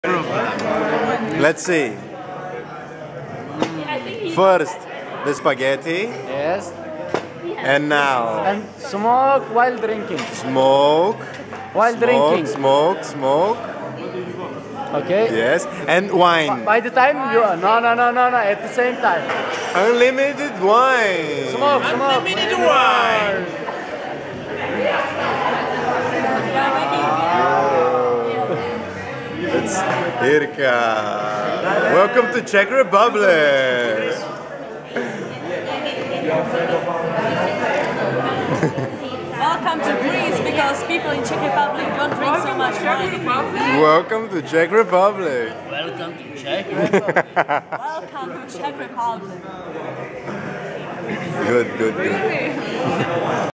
Let's see. First, the spaghetti, Yes. and now And smoke while drinking. smoke. While drinking. Smoke. Okay. Yes, and wine. By the time you no. At the same time. Unlimited wine. Smoke. Unlimited wine. It's Irka. Welcome to Czech Republic. Welcome to Greece because people in Czech Republic don't drink so much wine. Welcome to Czech Republic. Welcome to Czech Republic. Welcome to Czech Republic. Good.